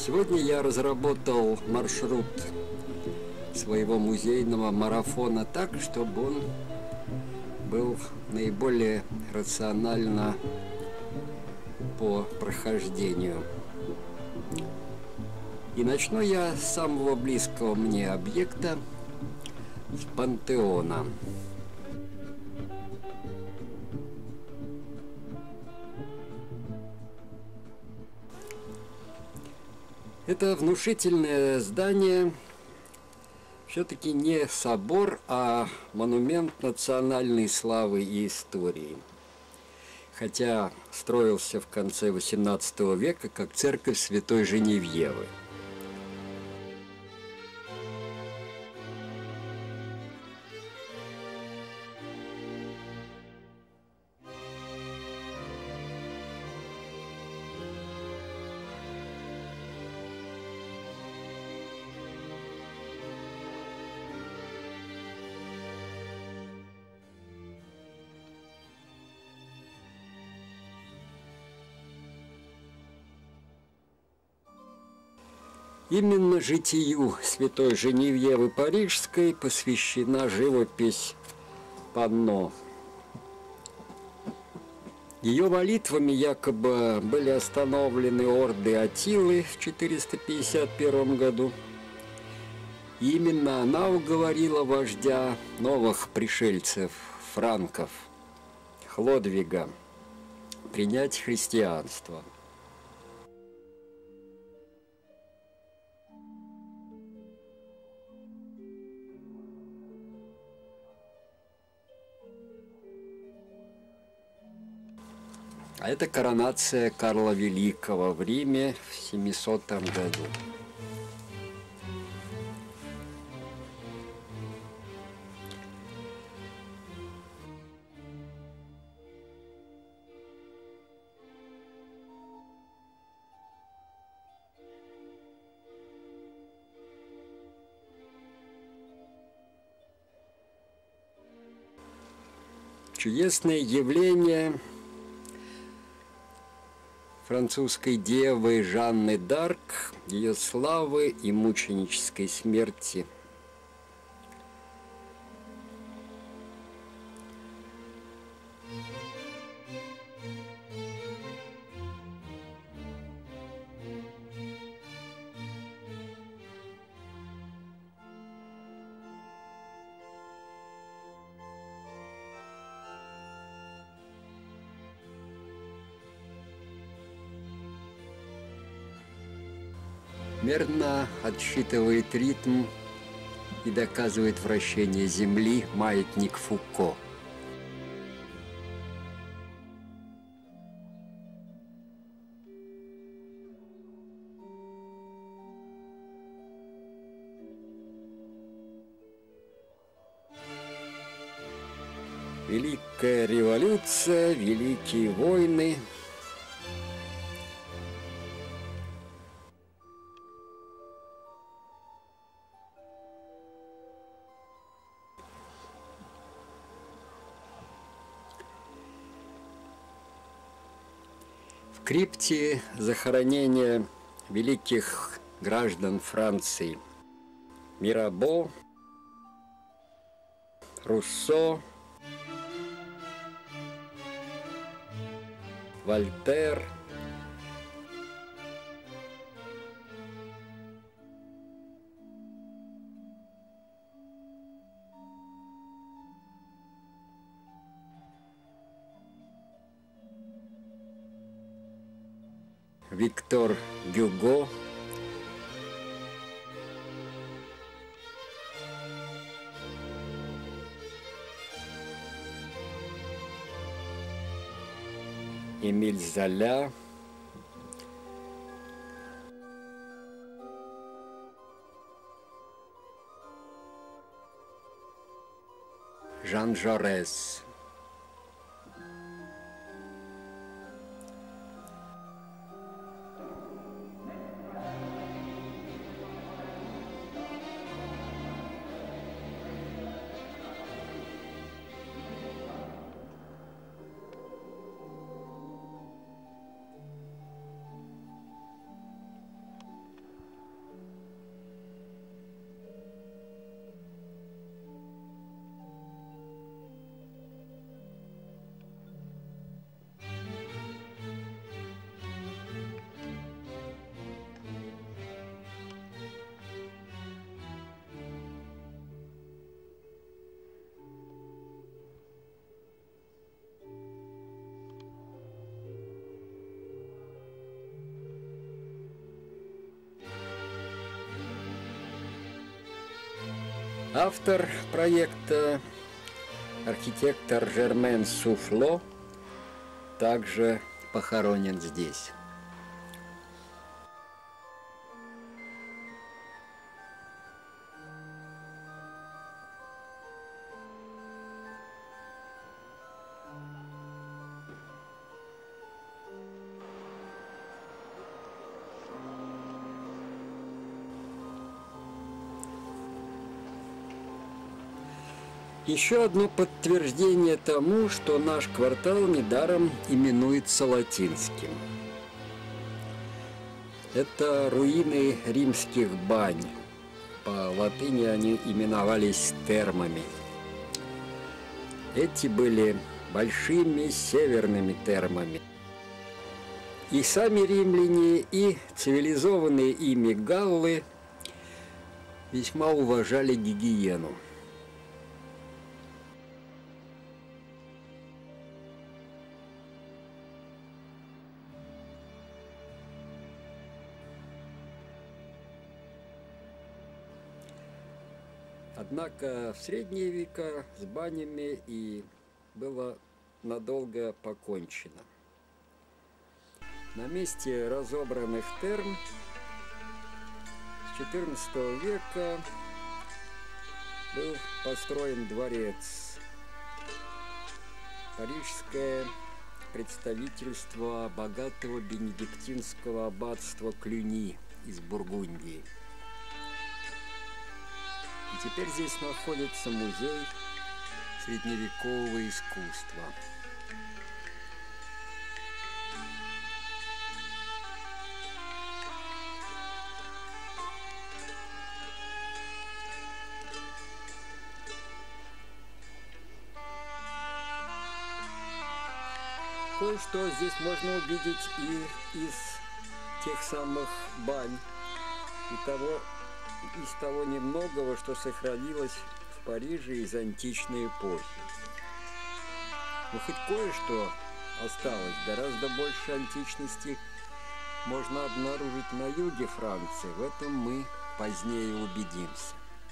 Сегодня я разработал маршрут своего музейного марафона так, чтобы он был наиболее рационально по прохождению. И начну я с самого близкого мне объекта, с Пантеона. Это внушительное здание все-таки не собор, а монумент национальной славы и истории. Хотя строился в конце XVIII века как церковь Святой Женевьевы. Именно житию святой Женевьевы Парижской посвящена живопись Панно. Ее молитвами якобы были остановлены орды Аттилы в 451 году. И именно она уговорила вождя новых пришельцев, франков, Хлодвига, принять христианство. А это коронация Карла Великого в Риме в 700 году. Чудесное явление французской девы Жанны д'Арк, ее славы и мученической смерти. Мерно отсчитывает ритм и доказывает вращение Земли маятник Фуко. Великая революция, великие войны. В крипте захоронения великих граждан Франции Мирабо, Руссо, Вольтер, Виктор Гюго, Эмиль Золя, Жан Жорес. Автор проекта, архитектор Жермен Суфло, также похоронен здесь. Еще одно подтверждение тому, что наш квартал недаром именуется латинским. Это руины римских бань. По латыни они именовались термами. Эти были большими северными термами. И сами римляне, и цивилизованные ими галлы весьма уважали гигиену. Однако в средние века с банями и было надолго покончено. На месте разобранных терм с XIV века был построен дворец. Парижское представительство богатого бенедиктинского аббатства Клюни из Бургундии. И теперь здесь находится музей средневекового искусства. Кое-что здесь можно увидеть и из тех самых бань, из того немногого, что сохранилось в Париже из античной эпохи. Но хоть кое-что осталось, гораздо больше античности можно обнаружить на юге Франции. В этом мы позднее убедимся.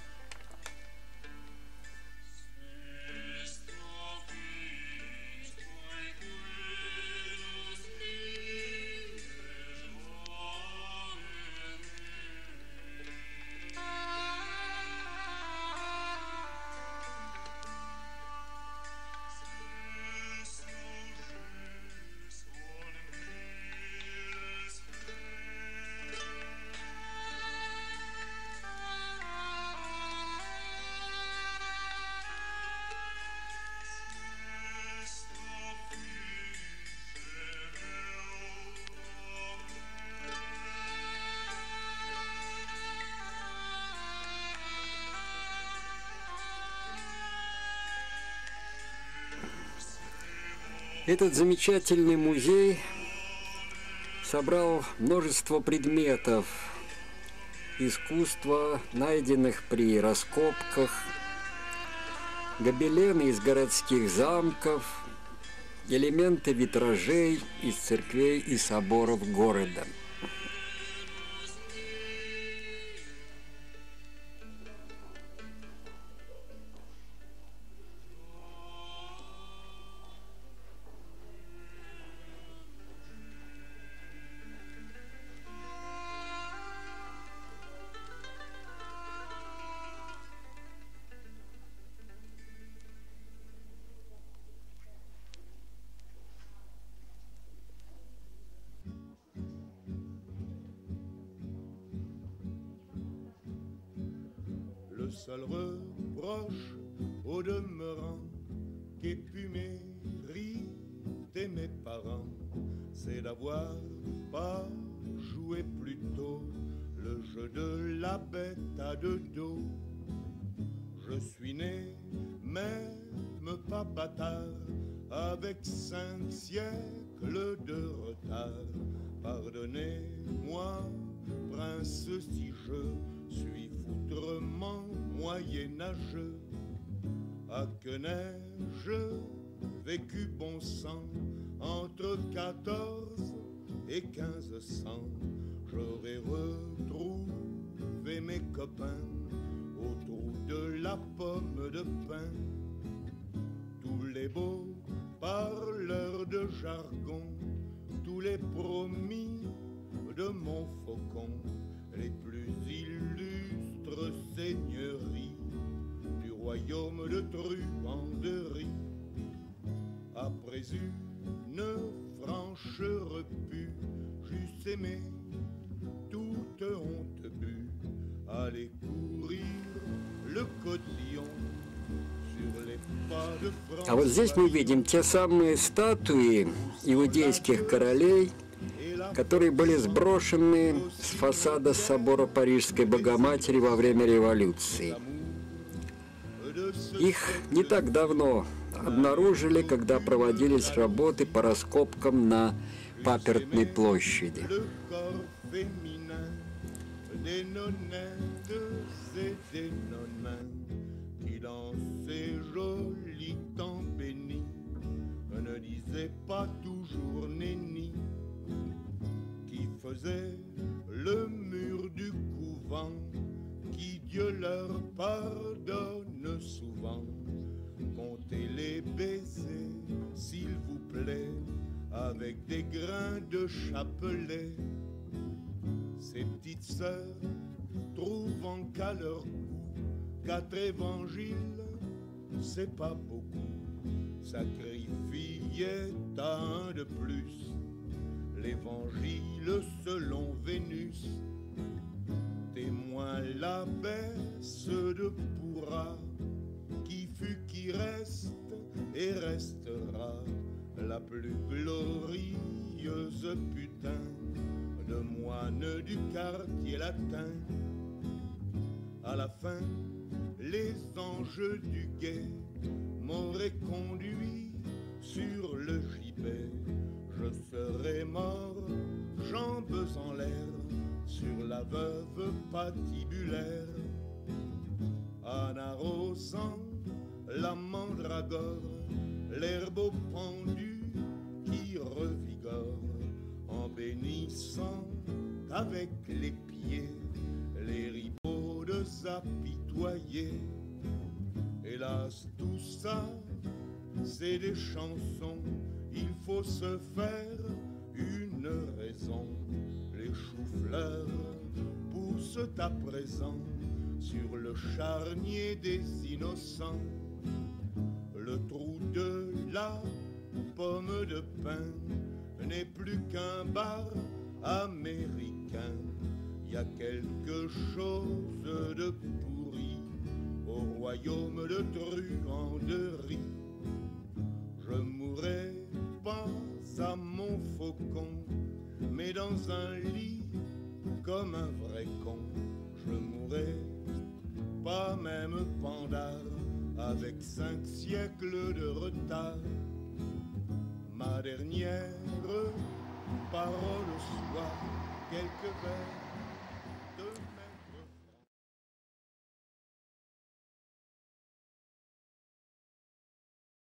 Этот замечательный музей собрал множество предметов искусства, найденных при раскопках, гобелены из городских замков, элементы витражей из церквей и соборов города. Le seul reproche au demeurant qu'aient pu mériter mes parents, c'est d'avoir pas joué plus tôt le jeu de la bête à deux dos. Je suis né, même pas bâtard, avec 5 siècles de retard. Pardonnez-moi, prince, si je suis foutrement moyenâgeux. À que n'ai-je vécu bon sang entre 14 et 1500? J'aurais retrouvé mes copains autour de la pomme de pin. Tous les beaux parleurs de jargon, tous les promis de Montfaucon, les plus illustres seigneuries du royaume de Truanderie. Après une franche repu, j'eusse aimé toute honte bue, aller courir le cotillon sur les pas de France. А вот здесь мы видим те самые статуи иудейских королей, которые были сброшены с фасада собора Парижской Богоматери во время революции. Их не так давно обнаружили, когда проводились работы по раскопкам на Папертной площади. Faisait le mur du couvent, qui Dieu leur pardonne souvent. Comptez les baisers, s'il vous plaît, avec des grains de chapelet. Ces petites sœurs, trouvant qu'à leur goût 4 évangiles, c'est pas beaucoup, sacrifiaient à un de plus l'évangile selon Vénus, témoin la baisse de pourra, qui fut, qui reste et restera la plus glorieuse putain de moine du quartier latin. À la fin, les anges du guet m'auraient conduit sur le gibet. Je serais mort, jambes en l'air, sur la veuve patibulaire, en arrosant la mandragore, l'herbe au pendu qui revigore, en bénissant avec les pieds les ribaudes apitoyées. Hélas, tout ça, c'est des chansons. Il faut se faire une raison. Les choux-fleurs poussent à présent sur le charnier des innocents. Le trou de la pomme de pin n'est plus qu'un bar américain. Y a quelque chose de pourri au royaume de Truanderie. Je mourrai pas à Montfaucon, mais dans un lit comme un vrai con. Je mourrai pas même pendard, avec 5 siècles de retard. Ma dernière parole soit quelques vers